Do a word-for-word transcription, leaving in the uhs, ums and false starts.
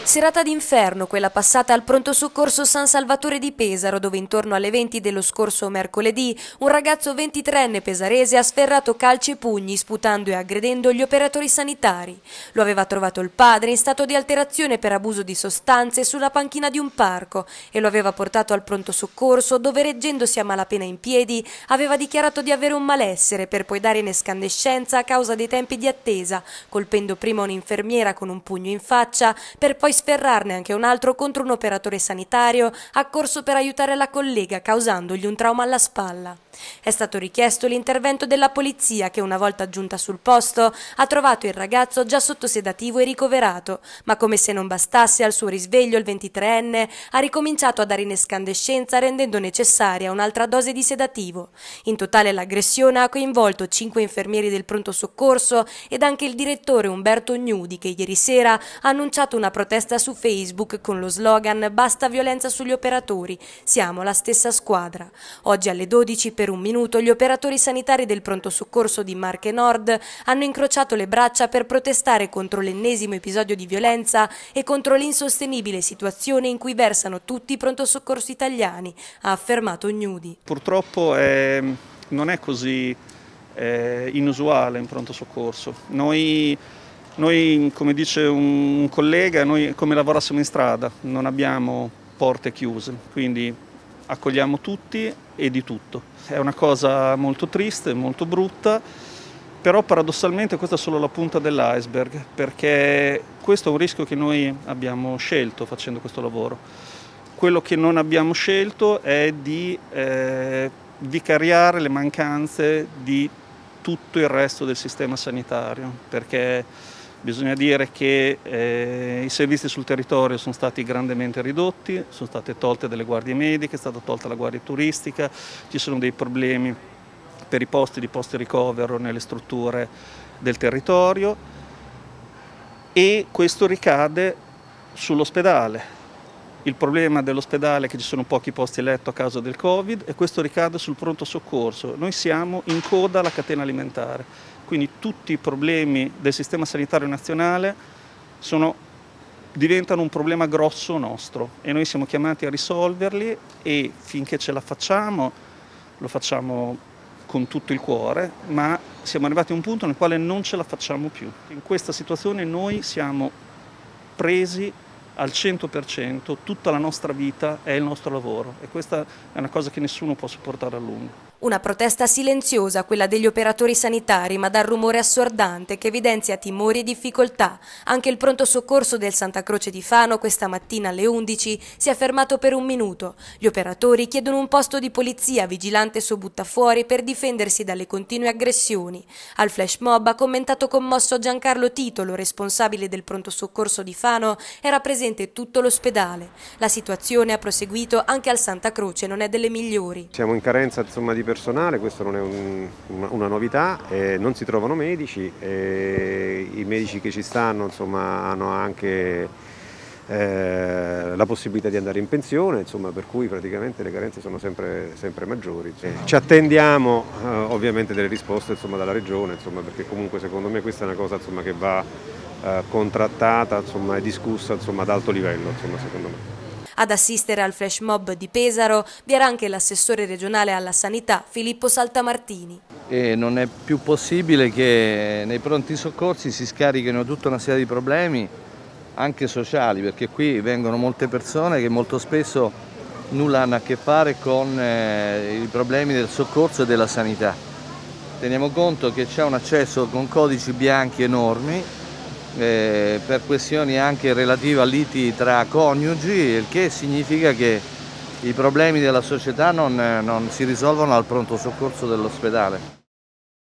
Serata d'inferno, quella passata al pronto soccorso San Salvatore di Pesaro, dove intorno alle venti dello scorso mercoledì un ragazzo ventitreenne pesarese ha sferrato calci e pugni, sputando e aggredendo gli operatori sanitari. Lo aveva trovato il padre in stato di alterazione per abuso di sostanze sulla panchina di un parco e lo aveva portato al pronto soccorso, dove reggendosi a malapena in piedi aveva dichiarato di avere un malessere, per poi dare in escandescenza a causa dei tempi di attesa, colpendo prima un'infermiera con un pugno in faccia, per poi sferrarne anche un altro contro un operatore sanitario accorso per aiutare la collega, causandogli un trauma alla spalla. È stato richiesto l'intervento della polizia che, una volta giunta sul posto, ha trovato il ragazzo già sotto sedativo e ricoverato, ma come se non bastasse, al suo risveglio il ventitreenne ha ricominciato a dare in escandescenza, rendendo necessaria un'altra dose di sedativo. In totale l'aggressione ha coinvolto cinque infermieri del pronto soccorso ed anche il direttore Umberto Gnudi, che ieri sera ha annunciato una protesta su Facebook con lo slogan "Basta violenza sugli operatori, siamo la stessa squadra". Oggi alle dodici, per un minuto, gli operatori sanitari del pronto soccorso di Marche Nord hanno incrociato le braccia per protestare contro l'ennesimo episodio di violenza e contro l'insostenibile situazione in cui versano tutti i pronto soccorso italiani, ha affermato Gnudi. Purtroppo è, non è così è inusuale in pronto soccorso. Noi, noi, come dice un collega, noi è come lavorassimo in strada, non abbiamo porte chiuse, quindi accogliamo tutti e di tutto. È una cosa molto triste, molto brutta, però paradossalmente questa è solo la punta dell'iceberg, perché questo è un rischio che noi abbiamo scelto facendo questo lavoro. Quello che non abbiamo scelto è di eh, vicariare le mancanze di tutto il resto del sistema sanitario, perché bisogna dire che eh, i servizi sul territorio sono stati grandemente ridotti, sono state tolte delle guardie mediche, è stata tolta la guardia turistica, ci sono dei problemi per i posti di post ricovero nelle strutture del territorio e questo ricade sull'ospedale. Il problema dell'ospedale è che ci sono pochi posti letto a causa del Covid e questo ricade sul pronto soccorso. Noi siamo in coda alla catena alimentare, quindi tutti i problemi del sistema sanitario nazionale sono, diventano un problema grosso nostro e noi siamo chiamati a risolverli e finché ce la facciamo, lo facciamo con tutto il cuore, ma siamo arrivati a un punto nel quale non ce la facciamo più. In questa situazione noi siamo presi al cento per cento, tutta la nostra vita è il nostro lavoro e questa è una cosa che nessuno può sopportare a lungo. Una protesta silenziosa, quella degli operatori sanitari, ma dal rumore assordante che evidenzia timori e difficoltà. Anche il pronto soccorso del Santa Croce di Fano questa mattina alle undici si è fermato per un minuto. Gli operatori chiedono un posto di polizia vigilante su buttafuori per difendersi dalle continue aggressioni. Al flash mob ha commentato commosso Giancarlo Titolo, responsabile del pronto soccorso di Fano, era presente tutto l'ospedale. La situazione, ha proseguito, anche al Santa Croce non è delle migliori. Siamo in carenza insomma di personale, questo non è un, una, una novità, eh, non si trovano medici, eh, i medici che ci stanno insomma, hanno anche eh, la possibilità di andare in pensione, insomma, per cui praticamente le carenze sono sempre, sempre maggiori. Eh, ci attendiamo eh, ovviamente delle risposte insomma, dalla Regione, insomma, perché comunque secondo me questa è una cosa insomma, che va eh, contrattata insomma, e discussa insomma, ad alto livello, insomma, secondo me. Ad assistere al flash mob di Pesaro vi era anche l'assessore regionale alla sanità Filippo Saltamartini. E non è più possibile che nei pronti soccorsi si scarichino tutta una serie di problemi anche sociali, perché qui vengono molte persone che molto spesso nulla hanno a che fare con eh, i problemi del soccorso e della sanità. Teniamo conto che c'è un accesso con codici bianchi enormi, Eh, per questioni anche relative a liti tra coniugi, il che significa che i problemi della società non, non si risolvono al pronto soccorso dell'ospedale.